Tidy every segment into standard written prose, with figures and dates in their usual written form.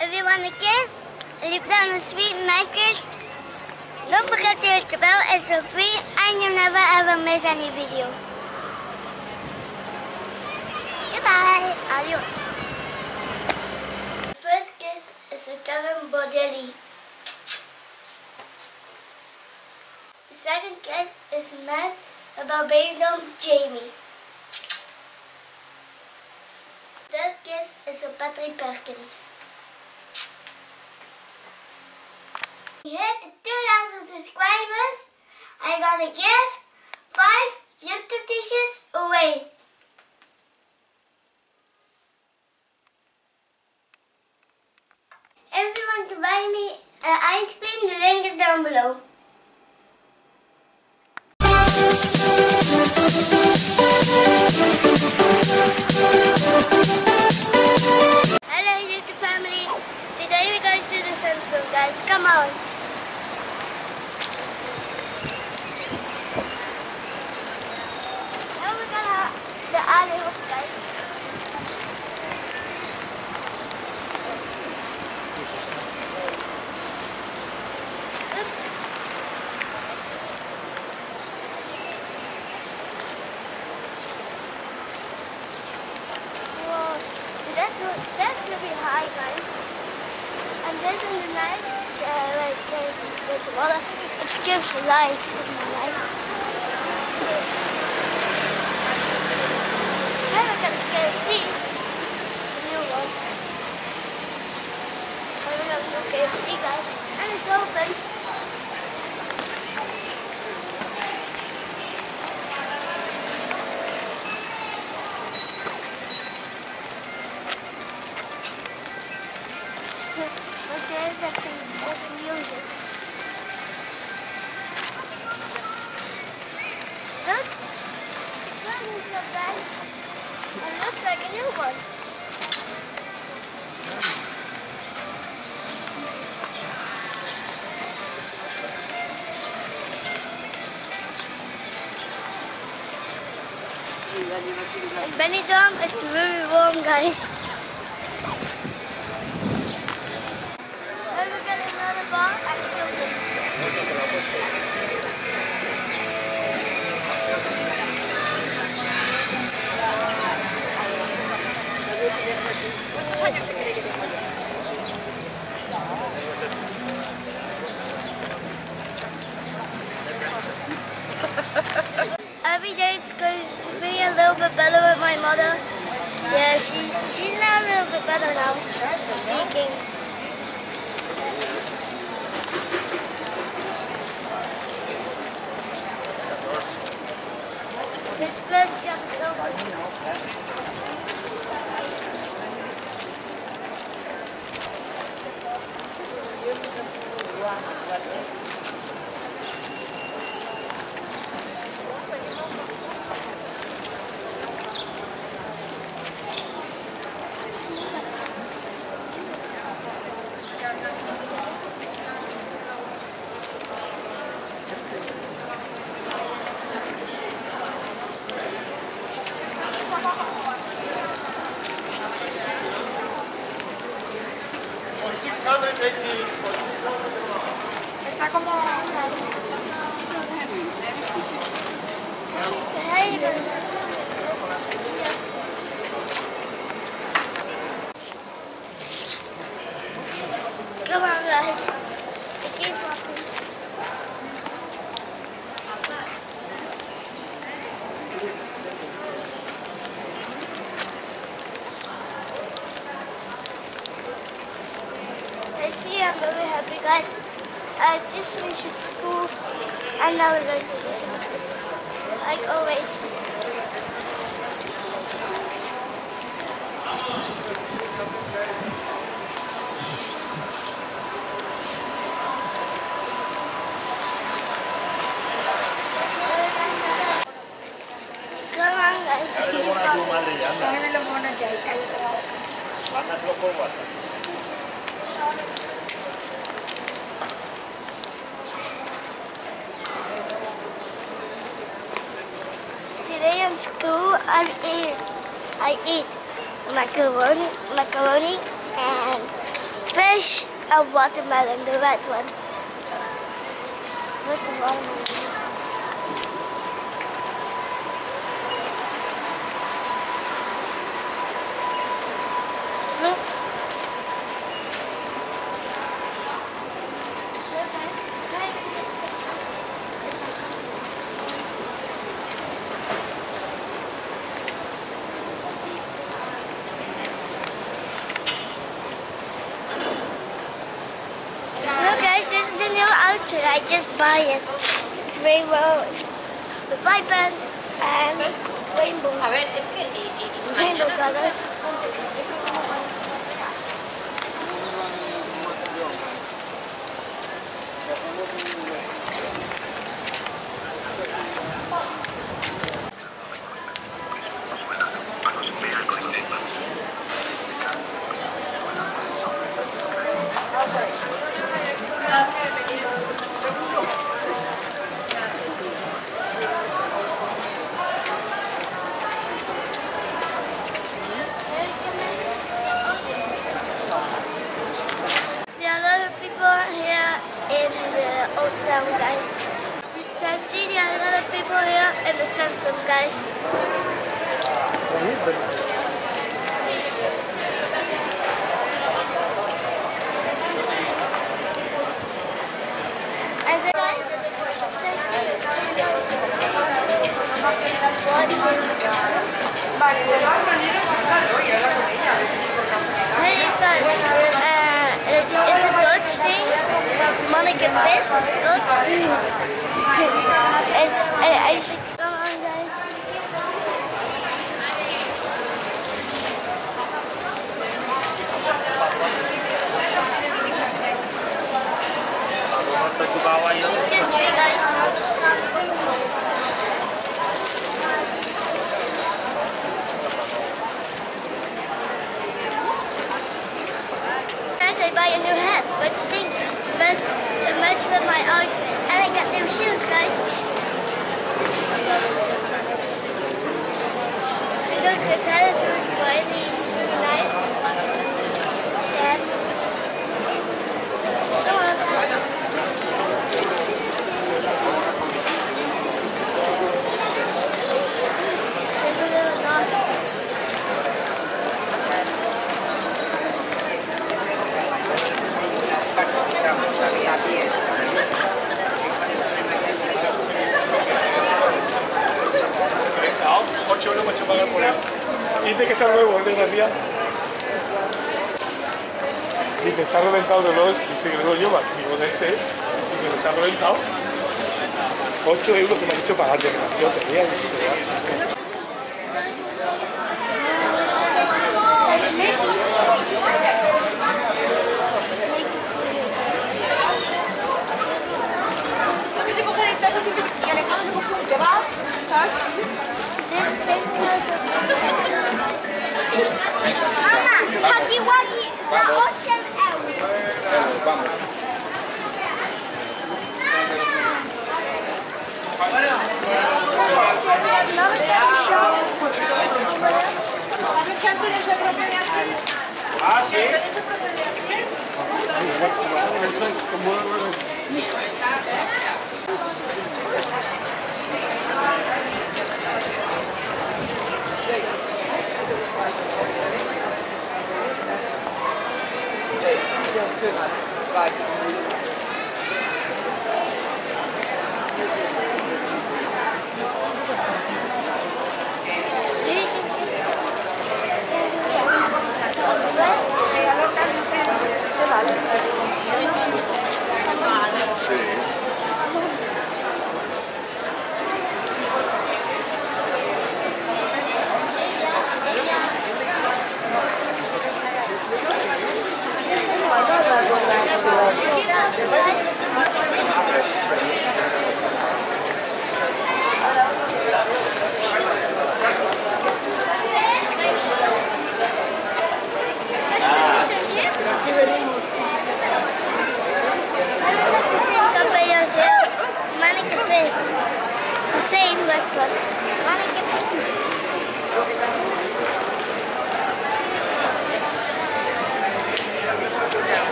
If you want to kiss, leave down a sweet message. Don't forget to hit the bell, it's for free and you'll never ever miss any video. Goodbye, adios. The first kiss is a Kevin Bordelli. The second kiss is Matt, a Barbadian Jamie. The third kiss is for Patrick Perkins. We hit the 2,000 subscribers. I'm gonna give 5 YouTube t-shirts away. If you want to buy me an ice cream, the link is down below. Hello YouTube family. Today we're going to the central, guys. Come on. Now we're gonna the alley hook, guys. That's really high, guys. And this in the night, like there's water, it gives light in the night. Then we got the KFC. It's a new one. Then we got the new KFC, guys. And it's open. That's some music. Look, that is so bad. It looks like a new one. In Benidorm, it's really warm, guys. Every day it's going to be a little bit better with my mother. Yeah, she's now a little bit better now, speaking. It's good, so Está como... Come on, guys. Keep walking. I'm very happy, guys. I just finished with school and now we're going to the cinema. Like always. Come on, guys. Today in school, I eat macaroni and fish, a watermelon, the red one. What's the watermelon? Look. This is a new outfit. I just buy it. It's rainbow, it's with white bands and rainbow. Rainbow colors. Old Town, guys. You can see there are a lot of people here in the centrum, guys. And then, guys, it's a Dutch thing. Monica Piss, it's good. It's so on, guys. This way, guys. Guys, I buy a new hat. What do you think? It matches with my outfit. And I got new shoes, guys. Look, this hat is really shiny. It's really nice. Yes. Come on. There's a little dog. Mucho pagar por él. Dice que está nuevo, es desgraciado. Dice, está reventado de los. Dice que lo lleva. Digo, de este. Dice que está reventado. 8 euros que me han dicho pagar de desgraciado. Huggy Wuggy, na 8 euros. Vamos. Ah, sí.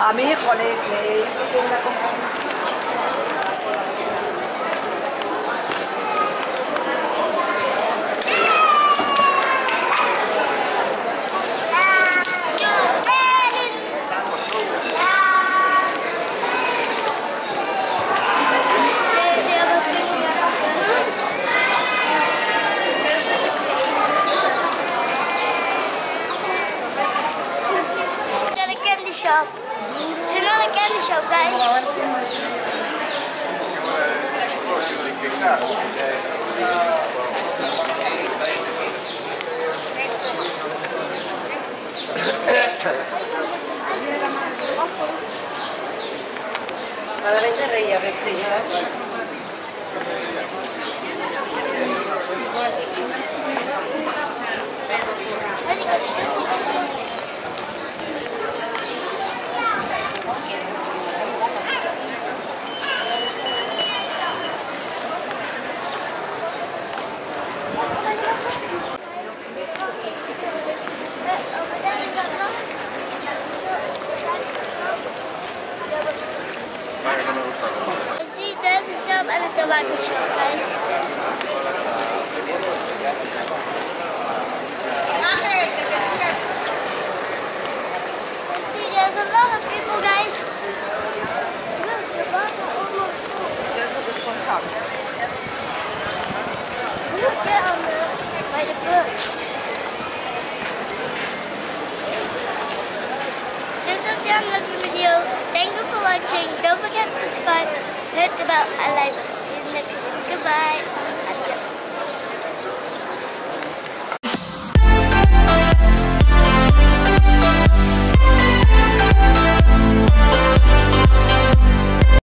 A mi hijo le hice una conferencia. Shop. It's another candy shop, guys. Cada vez de rey, a ver si See, there's a shop and a tobacco shop, guys. See, there's a lot of people, guys. Look, the bus are almost full. Look, get on by the book. This is the unboxing video. Thank you for watching. Don't forget to subscribe, hit the bell, and like. See you next time. Goodbye.